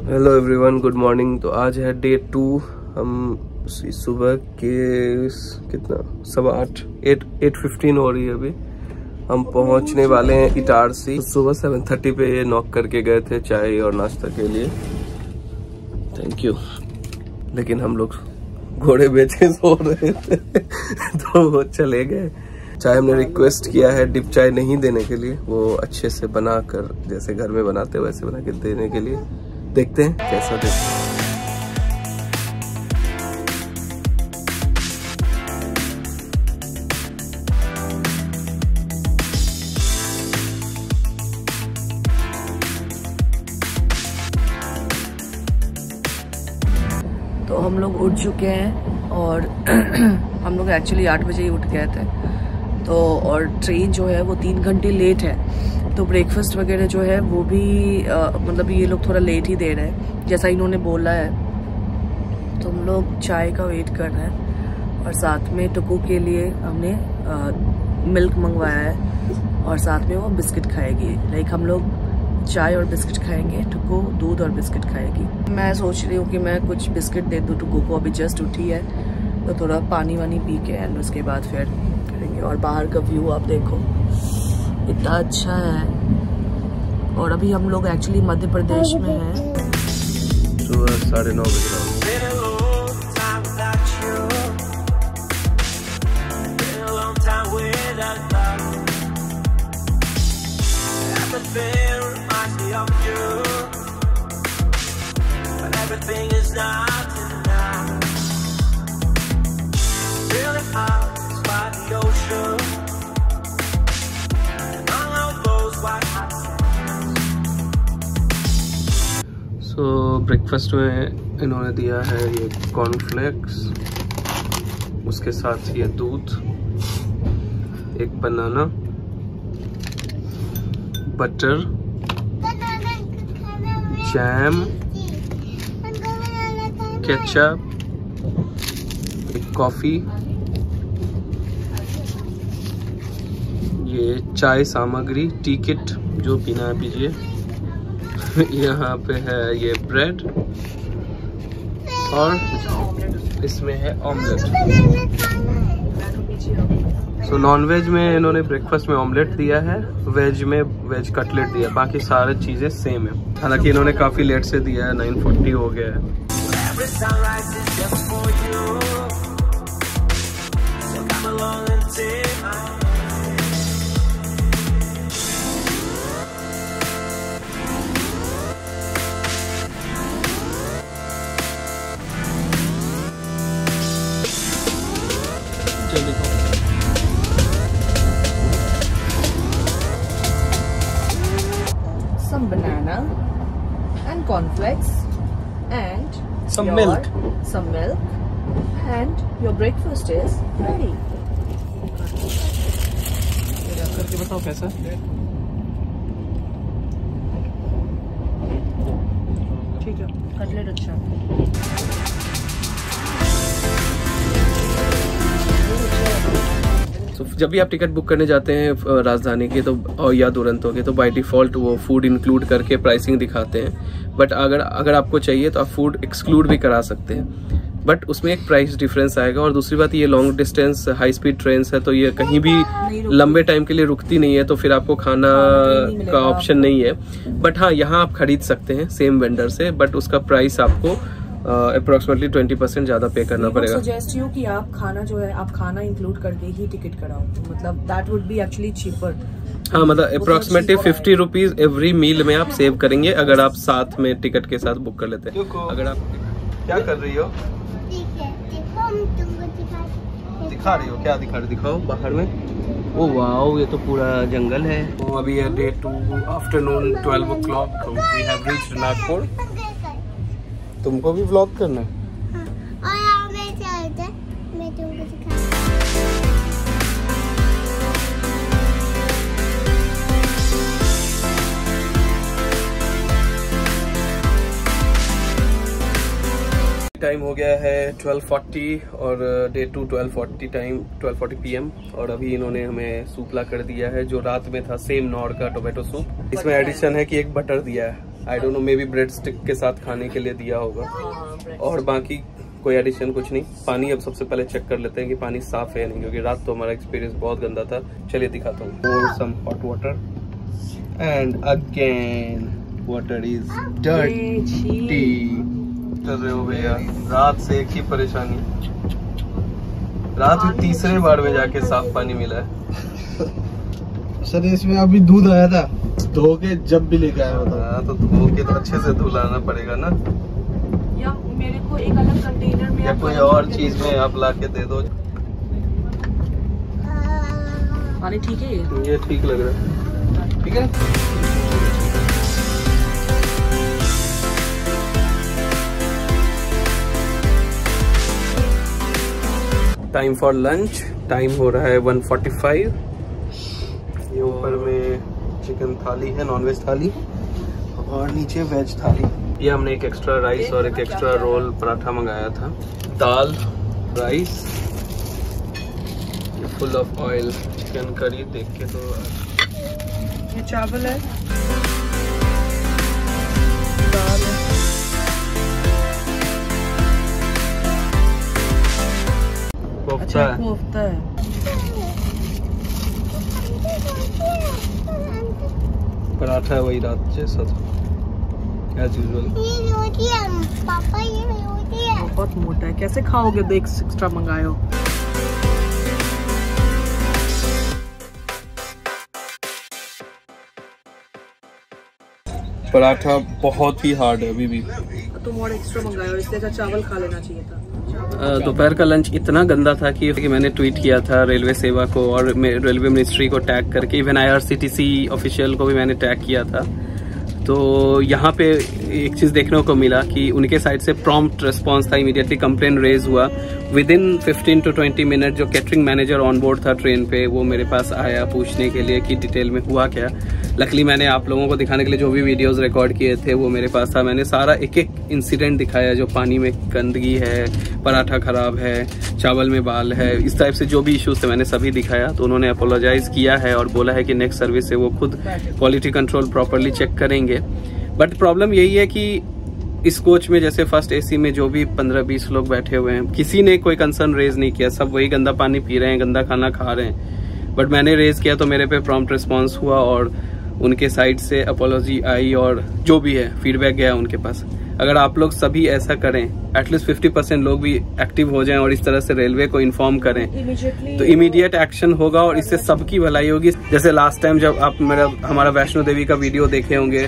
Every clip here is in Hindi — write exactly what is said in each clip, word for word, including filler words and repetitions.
Hello everyone, good morning. तो आज है डे टू। हम सुबह के कितना सवा आठ एट एट फिफ्टीन हो रही है अभी। हम पहुंचने वाले हैं इटारसी। तो सुबह सेवन थर्टी पे ये नॉक करके गए थे चाय और नाश्ता के लिए। Thank you. लेकिन हम लोग घोड़े बेचे सो रहे थे तो वो चले गए। चाय हमने रिक्वेस्ट किया है डिप चाय नहीं देने के लिए, वो अच्छे से बना कर जैसे घर में बनाते वैसे बना के देने के लिए। देखते हैं कैसा देते हैं। तो हम लोग उठ चुके हैं और हम लोग एक्चुअली आठ बजे ही उठ गए थे। तो और ट्रेन जो है वो तीन घंटे लेट है। तो ब्रेकफास्ट वगैरह जो है वो भी आ, मतलब ये लोग थोड़ा लेट ही दे रहे हैं जैसा इन्होंने बोला है। तो हम लोग चाय का वेट कर रहे हैं और साथ में टुकू के लिए हमने आ, मिल्क मंगवाया है और साथ में वो बिस्किट खाएगी। लाइक हम लोग चाय और बिस्किट खाएंगे, टुकू दूध और बिस्किट खाएगी। मैं सोच रही हूँ कि मैं कुछ बिस्किट दे दूँ टुकू को, अभी जस्ट उठी है तो थोड़ा पानी वानी पी के एंड उसके बाद फिर करेंगे। और बाहर का व्यू आप देखो इतना अच्छा है। और अभी हम लोग एक्चुअली मध्य प्रदेश में हैं। सुबह साढ़े नौ बजे तो ब्रेकफास्ट में इन्होंने दिया है ये कॉर्नफ्लेक्स, उसके साथ ये दूध, एक बनाना, बटर, जैम, केचप, एक कॉफ़ी, ये चाय सामग्री, टी किट जो पीना है पीजिए। यहाँ पे है ये ब्रेड और इसमें है ऑमलेट। सो नॉन वेज में इन्होंने ब्रेकफास्ट में ऑमलेट दिया है, वेज में वेज कटलेट दिया, बाकी सारी चीजें सेम है। हालांकि इन्होंने काफी लेट से दिया है, नाइन फोर्टी हो गया है। Some banana and cornflakes and some your, milk some milk and your breakfast is ready. करके बताओ कैसा। ठीक है, कटलेट अच्छा। तो जब भी आप टिकट बुक करने जाते हैं राजधानी के तो और या दुरंतो के, तो बाय डिफ़ॉल्ट वो फूड इंक्लूड करके प्राइसिंग दिखाते हैं। बट अगर अगर आपको चाहिए तो आप फूड एक्सक्लूड भी करा सकते हैं, बट उसमें एक प्राइस डिफरेंस आएगा। और दूसरी बात, ये long distance high speed train है तो ये कहीं भी लंबे टाइम के लिए रुकती नहीं है, तो फिर आपको खाना का ऑप्शन नहीं है। बट हाँ, यहाँ आप खरीद सकते हैं सेम वेंडर से, बट उसका प्राइस आपको अप्रोक्सीमेटली ट्वेंटी परसेंट ज्यादा पे करना पड़ेगा। सजेस्ट यू कि आप खाना जो है आप खाना इंक्लूड करके ही टिकट कराओ, तो मतलब that would be actually cheaper. हाँ, मतलब approximately fifty rupees every meal में आप सेव करेंगे अगर आप साथ में टिकट के साथ बुक कर लेते हैं। अगर आप क्या कर रही हो? दिखा रही हो? क्या दिखा रही? दिखाओ बाहर में। ओ वाओ, ये तो पूरा जंगल है। तो अभी है day two, afternoon twelve o'clock, we have reached Nagpur. तुमको भी व्लॉग करना है? और मैं चलते मैं तुमको दिखा। टाइम हो गया है ट्वेल्व फोर्टी और day two twelve forty time twelve forty p m और अभी इन्होंने हमें सूप ला कर दिया है जो रात में था, सेम नॉर का टोमेटो सूप। इसमें एडिशन है कि एक बटर दिया है। I don't know, maybe bread stick के साथ खाने के लिए दिया होगा। हाँ, और बाकी कोई एडिशन कुछ नहीं। पानी अब सबसे पहले चेक कर लेते हैं कि पानी साफ है या नहीं, क्योंकि रात तो हमारा एक्सपीरियंस बहुत गंदा था। चलिए दिखाता हूँ। pour some hot water and again water is dirty। कर रहे हो भैया, रात से एक ही परेशानी, रात में तीसरे बार में जाके साफ पानी मिला है। सर इसमें अभी दूध आया था, धो के जब भी लेके आया होता। हाँ तो धो के तो अच्छे से धुलाना पड़ेगा ना, या मेरे को एक अलग कंटेनर में या कोई और चीज में आप ला के दे दो। पानी ठीक है ये? ये ठीक लग रहा है, ठीक है। टाइम फॉर लंच, टाइम हो रहा है वन फोर्टी फाइव। ये ऊपर में चिकन थाली है, नॉनवेज थाली, और नीचे वेज थाली। ये हमने एक एक्स्ट्रा राइस और एक एक्स्ट्रा रोल पराठा मंगाया था। Dal, rice, full of oil, chicken curry. देख के तो ये चावल है, दाल है, कोफ्ता अच्छा है, कोफ्ता है। पराठा है वही रात जैसा था एज यूजुअल। ये रोटी है पापा, ये रोटी है। बहुत मोटा है, कैसे खाओगे? दो एक्स्ट्रा मंगाए हो। पराठा बहुत ही हार्ड है अभी भी। तुम और एक्स्ट्रा मंगाए हो, इसलिए अच्छा चावल खा लेना चाहिए था। दोपहर का लंच इतना गंदा था कि, कि मैंने ट्वीट किया था रेलवे सेवा को और रेलवे मिनिस्ट्री को टैग करके, इवन आईआरसीटीसी ऑफिशियल को भी मैंने टैग किया था। तो यहाँ पे एक चीज़ देखने को मिला कि उनके साइड से प्रॉम्प्ट रिस्पांस था, इमीडिएटली कंप्लेन रेज हुआ। Within fifteen to twenty minute जो कैटरिंग मैनेजर ऑन बोर्ड था ट्रेन पे, वो मेरे पास आया पूछने के लिए कि डिटेल में हुआ क्या। लकली मैंने आप लोगों को दिखाने के लिए जो भी वीडियोस रिकॉर्ड किए थे वो मेरे पास था। मैंने सारा एक एक इंसिडेंट दिखाया, जो पानी में गंदगी है, पराठा खराब है, चावल में बाल है, इस टाइप से जो भी इश्यूज थे मैंने सभी दिखाया। तो उन्होंने अपोलोजाइज किया है और बोला है कि नेक्स्ट सर्विस से वो खुद क्वालिटी कंट्रोल प्रॉपरली चेक करेंगे। बट प्रॉब्लम यही है कि इस कोच में जैसे फर्स्ट एसी में जो भी पंद्रह बीस लोग बैठे हुए हैं, किसी ने कोई कंसर्न रेज नहीं किया। सब वही गंदा पानी पी रहे हैं, गंदा खाना खा रहे हैं। बट मैंने रेज किया तो मेरे पे प्रॉम्प्ट रिस्पांस हुआ और उनके साइड से अपोलॉजी आई और जो भी है फीडबैक गया उनके पास। अगर आप लोग सभी ऐसा करें, एटलीस्ट फिफ्टी परसेंट लोग भी एक्टिव हो जाएं और इस तरह से रेलवे को इन्फॉर्म करें, तो इमीडिएट एक्शन होगा और इससे सबकी भलाई होगी। जैसे लास्ट टाइम जब आप मेरा हमारा वैष्णो देवी का वीडियो देखे होंगे,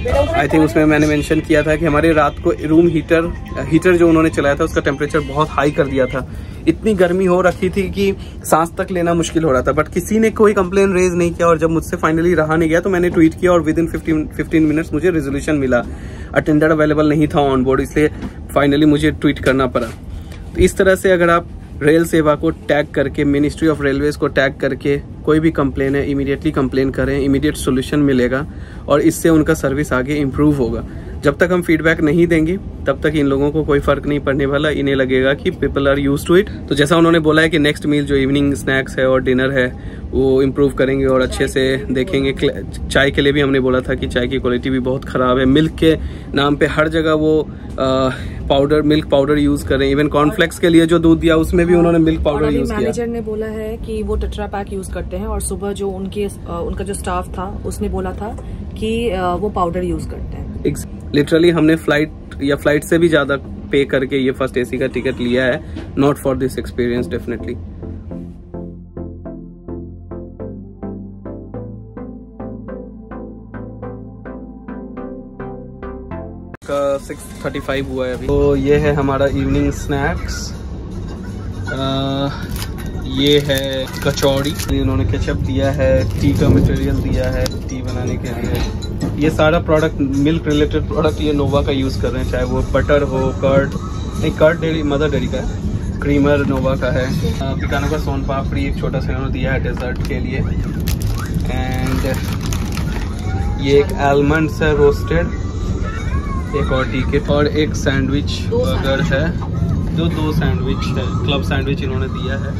आई थिंक उसमें मैंने मेंशन किया था कि हमारे रात को रूम हीटर हीटर जो उन्होंने चलाया था उसका टेम्परेचर बहुत हाई कर दिया था। इतनी गर्मी हो रखी थी कि सांस तक लेना मुश्किल हो रहा था। बट किसी ने कोई कंप्लेन रेज नहीं किया और जब मुझसे फाइनली रहा नहीं गया तो मैंने ट्वीट किया और विद इन फिफ्टीन मिनट्स मुझे रेजोल्यूशन मिला। अटेंडर अवेलेबल नहीं था ऑन बोर्ड, इसलिए फाइनली मुझे ट्वीट करना पड़ा। तो इस तरह से अगर आप रेल सेवा को टैग करके, मिनिस्ट्री ऑफ रेलवेज को टैग करके कोई भी कंप्लेन है इमीडिएटली कंप्लेन करें, इमीडिएट सोल्यूशन मिलेगा और इससे उनका सर्विस आगे इम्प्रूव होगा। जब तक हम फीडबैक नहीं देंगे तब तक इन लोगों को कोई फर्क नहीं पड़ने वाला। इन्हें लगेगा कि people are used to it. तो जैसा उन्होंने बोला है कि नेक्स्ट मील जो इवनिंग स्नैक्स है और डिनर है वो इम्प्रूव करेंगे और अच्छे से देखेंगे। चाय के लिए भी हमने बोला था कि चाय की क्वालिटी भी बहुत ख़राब है। मिल्क के नाम पे हर जगह वो पाउडर मिल्क पाउडर यूज करें। इवन कॉर्नफ्लेक्स के लिए जो दूध दिया उसमें भी उन्होंने मिल्क पाउडर यूज किया। मैनेजर ने बोला है कि वो टेट्रा पैक यूज करते हैं और सुबह जो उनके उनका जो स्टाफ था उसने बोला था कि वो पाउडर यूज करते हैं। लिटरली हमने फ्लाइट या फ्लाइट से भी ज्यादा पे करके ये फर्स्ट एसी का टिकट लिया है, not for this experience definitely. का सिक्स थर्टी फाइव हुआ है अभी। तो ये है हमारा इवनिंग स्नैक्स। आ, ये है कचौड़ी, इन्होंने केचप दिया है, टी का मटेरियल दिया है टी बनाने के लिए। ये सारा प्रोडक्ट मिल्क रिलेटेड प्रोडक्ट ये नोवा का यूज़ कर रहे हैं, चाहे वो बटर हो, कर्ड नहीं कर्ड डेयरी मदर डेयरी का है, क्रीमर नोवा का है। पिकानो का सोन पापड़ी एक छोटा सा इन्होंने दिया है डेजर्ट के लिए। एंड ये एक आलमंड है रोस्टेड, एक और टिकट और एक सैंडविच बर्गर है, जो दो सैंडविच है, क्लब सैंडविच इन्होंने दिया है।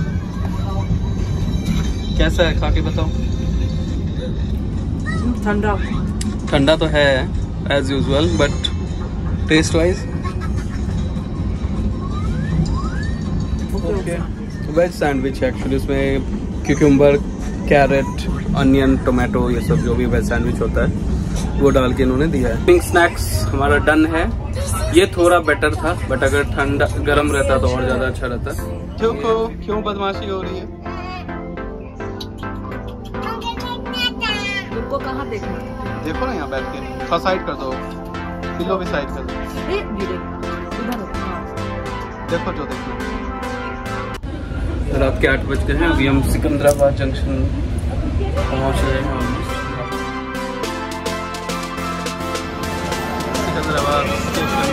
कैसा है खा के बताओ। ठंडा ठंडा तो है as usual, but taste wise okay. Veg sandwich है एक्चुअली, उसमें क्यूकम्बर, कैरेट, अनियन, टोमेटो, ये सब जो भी वेज सैंडविच होता है वो डाल के इन्होंने दिया है। पिंक स्नैक्स हमारा डन है। ये थोड़ा बेटर था, बट अगर ठंडा गर्म रहता तो और ज्यादा अच्छा रहता। क्यों क्यों बदमाशी हो रही है? तुमको कहाँ देखना? देखो ना यहाँ बैठ के, थोड़ा साइड कर दो, पिलो भी साइड कर दो, देखो जो देखो। रात के आठ बज गए हैं, अभी हम सिकंदराबाद जंक्शन पहुंच रहे हैं। सिकंदराबाद स्टेशन।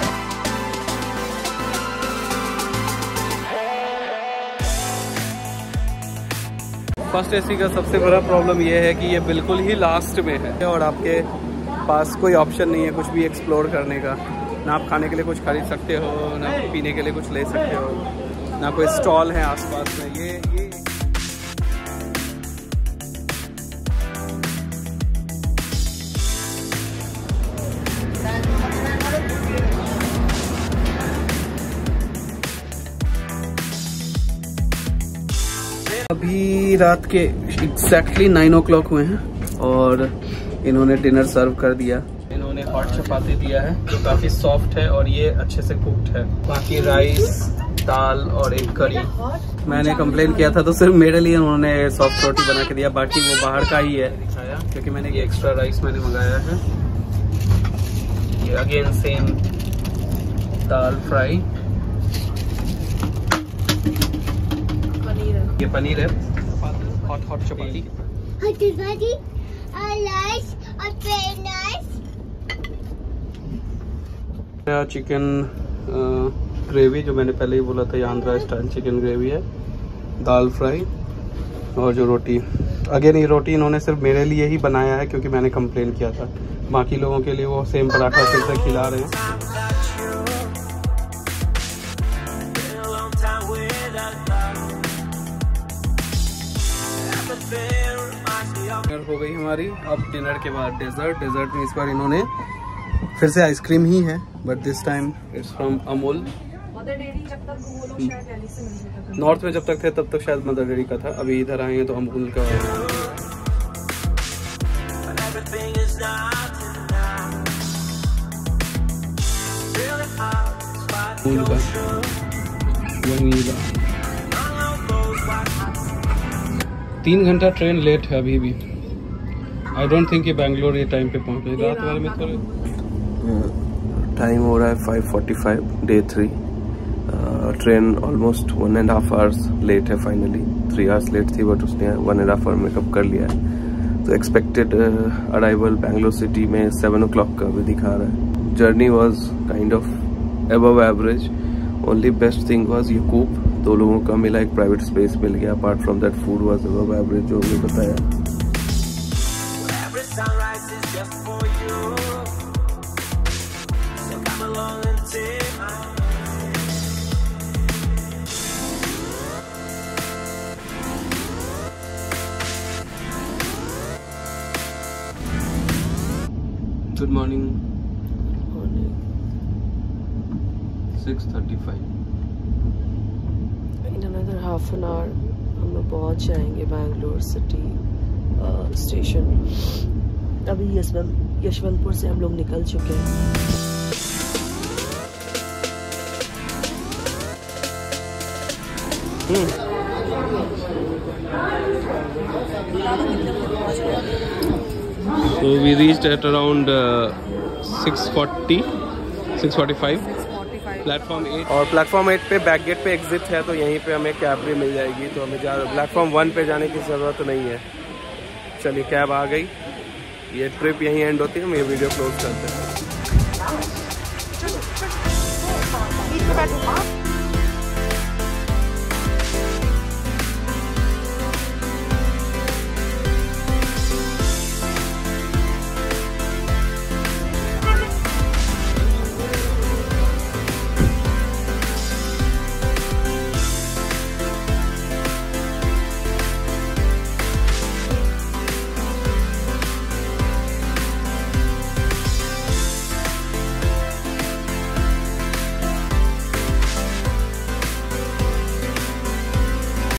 फर्स्ट एसी का सबसे बड़ा प्रॉब्लम ये है कि ये बिल्कुल ही लास्ट में है और आपके पास कोई ऑप्शन नहीं है कुछ भी एक्सप्लोर करने का। ना आप खाने के लिए कुछ खरीद सकते हो, ना पीने के लिए कुछ ले सकते हो, ना कोई स्टॉल है आसपास में। ये ये अभी रात के एग्जैक्टली नाइन ओ क्लॉक हुए हैं और इन्होंने डिनर सर्व कर दिया। इन्होंने हॉट चपाती दिया है जो काफी सॉफ्ट है और ये अच्छे से कुक्ड है। बाकी राइस, दाल और एक करी। मैंने कंप्लेन किया था तो सिर्फ मेरे लिए उन्होंने सॉफ्ट रोटी बना के दिया, बाकी वो बाहर का ही है दिखाया, क्योंकि मैंने ये एक्स्ट्रा राइस मैंने मंगाया है। ये अगेन सेम दाल फ्राई, ये पनीर है, hot hot chapati, chicken gravy जो मैंने पहले ही बोला था, ये आंध्रा स्टाइल चिकन ग्रेवी है, दाल फ्राई और जो रोटी। अगेन ये रोटी इन्होंने सिर्फ मेरे लिए ही बनाया है क्योंकि मैंने कंप्लेन किया था। बाकी लोगों के लिए वो सेम पराठा फिर से खिला रहे हैं। डिनर हो गई हमारी। अब डिनर के बाद डेजर्ट। डेजर्ट में इस बार इन्होंने फिर से आइसक्रीम ही है, but this time it's from Amul. North में जब तक थे तब तक शायद मदर डेयरी का था, अभी इधर आए हैं तो अमूल का अमूल का वनीला। तीन घंटा ट्रेन लेट है अभी भी। आई डोंट थिंक ये बैंगलोर ये टाइम पे पहुंचेगा। रात वाले में थोड़े टाइम हो रहा है five forty five, day three. Train almost one and half hours late है। फाइनली थ्री आवर्स लेट थी बट उसने one and half hour make up कर लिया है। तो एक्सपेक्टेड अराइवल बैंगलोर सिटी में सेवन ओ क्लॉक का भी दिखा रहा है। Journey was kind of above average. Only best thing was ये कूप दो लोगों का मिला, एक प्राइवेट स्पेस मिल गया। Apart from that food was above average जो हमने बताया। Good morning. Six thirty five. In another half an hour हम लोग पहुँच जाएंगे बैंगलोर सिटी स्टेशन। अभी यशवंत यशवंतपुर से हम लोग निकल चुके हैं। So we reached at around six forty, six forty five platform eight. और प्लेटफॉर्म एट पे बैक गेट पे एग्जिट है तो यहीं पे हमें कैब भी मिल जाएगी, तो हमें जा प्लेटफॉर्म वन पे जाने की ज़रूरत नहीं है। चलिए कैब आ गई। ये ट्रिप यहीं एंड होती है, हम ये वीडियो क्लोज करते हैं।